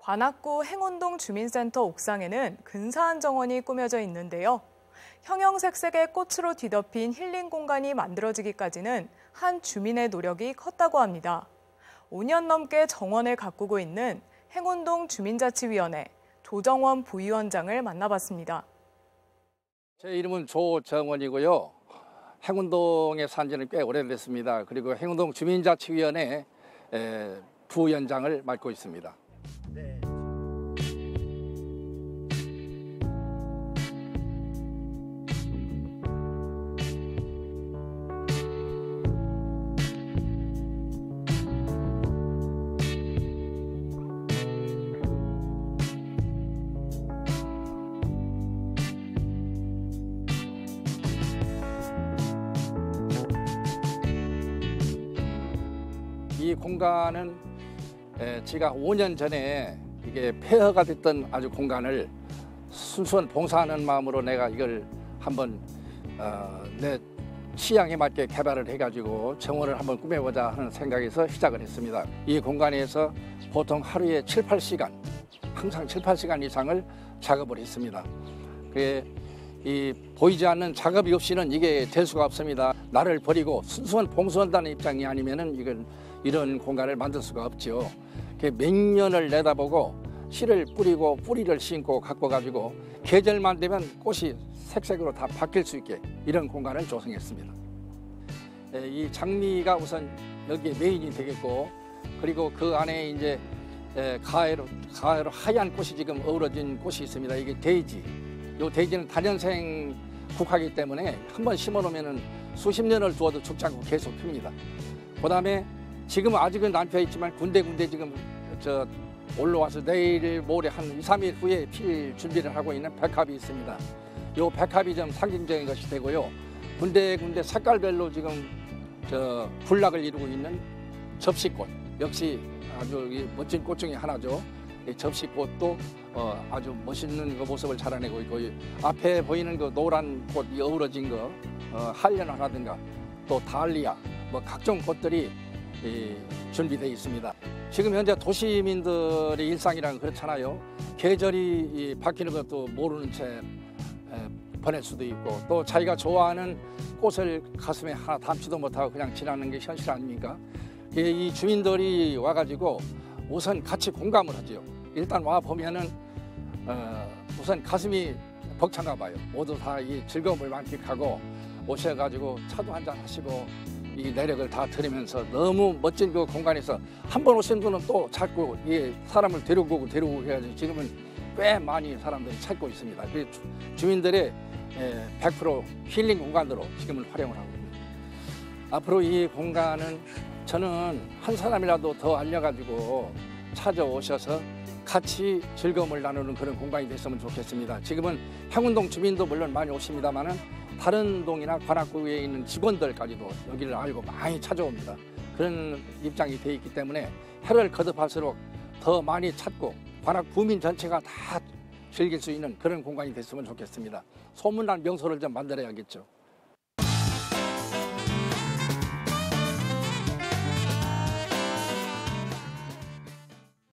관악구 행운동 주민센터 옥상에는 근사한 정원이 꾸며져 있는데요. 형형색색의 꽃으로 뒤덮인 힐링 공간이 만들어지기까지는 한 주민의 노력이 컸다고 합니다. 5년 넘게 정원을 가꾸고 있는 행운동 주민자치위원회 조정원 부위원장을 만나봤습니다. 제 이름은 조정원이고요. 행운동에 산 지는 꽤 오래됐습니다. 그리고 행운동 주민자치위원회 부위원장을 맡고 있습니다. 네. 이 공간은 제가 5년 전에 이게 폐허가 됐던 아주 공간을 순수한 봉사하는 마음으로 내가 이걸 한번 내 취향에 맞게 개발을 해가지고 정원을 한번 꾸며보자 하는 생각에서 시작을 했습니다. 이 공간에서 보통 하루에 7, 8시간, 항상 7, 8시간 이상을 작업을 했습니다. 이 보이지 않는 작업이 없이는 이게 될 수가 없습니다. 나를 버리고 순수한 봉사한다는 입장이 아니면은 이런 공간을 만들 수가 없죠. 몇 년을 내다보고 씨를 뿌리고 뿌리를 심고 갖고 가지고 계절만 되면 꽃이 색색으로 다 바뀔 수 있게 이런 공간을 조성했습니다. 이 장미가 우선 여기에 메인이 되겠고, 그리고 그 안에 이제 가해로 하얀 꽃이 지금 어우러진 꽃이 있습니다. 이게 데이지. 이 데이지는 다년생 국화이기 때문에 한번 심어놓으면 수십 년을 두어도 죽지 않고 계속 핍니다. 그다음에 지금 아직은 안 펴 있지만 군데군데 지금 올라와서 내일 모레 한 2, 3일 후에 필 준비를 하고 있는 백합이 있습니다. 이 백합이 좀 상징적인 것이 되고요. 군데군데 색깔별로 지금 군락을 이루고 있는 접시꽃, 역시 아주 멋진 꽃 중에 하나죠. 이 접시꽃도 아주 멋있는 그 모습을 자라내고 있고, 앞에 보이는 그 노란 꽃이 어우러진 거 한련화라든가 또 달리아, 뭐 각종 꽃들이 준비되어 있습니다. 지금 현재 도시민들의 일상이란 그렇잖아요. 계절이 바뀌는 것도 모르는 채 보낼 수도 있고, 또 자기가 좋아하는 꽃을 가슴에 하나 담지도 못하고 그냥 지나는 게 현실 아닙니까? 이 주민들이 와가지고 우선 같이 공감을 하죠. 일단 와 보면은 우선 가슴이 벅찬가 봐요. 모두 다 이 즐거움을 만끽하고 오셔가지고 차도 한잔 하시고 이 내력을 다 들으면서 너무 멋진 그 공간에서 한 번 오신 분은 또 자꾸 이 사람을 데리고 해가지고 지금은 꽤 많이 사람들이 찾고 있습니다. 그 주민들의 100% 힐링 공간으로 지금은 활용을 하고 있습니다. 앞으로 이 공간은 저는 한 사람이라도 더 알려가지고 찾아오셔서 같이 즐거움을 나누는 그런 공간이 됐으면 좋겠습니다. 지금은 행운동 주민도 물론 많이 오십니다만은 다른 동이나 관악구에 있는 직원들까지도 여기를 알고 많이 찾아옵니다. 그런 입장이 돼 있기 때문에 해를 거듭할수록 더 많이 찾고 관악 구민 전체가 다 즐길 수 있는 그런 공간이 됐으면 좋겠습니다. 소문난 명소를 좀 만들어야겠죠.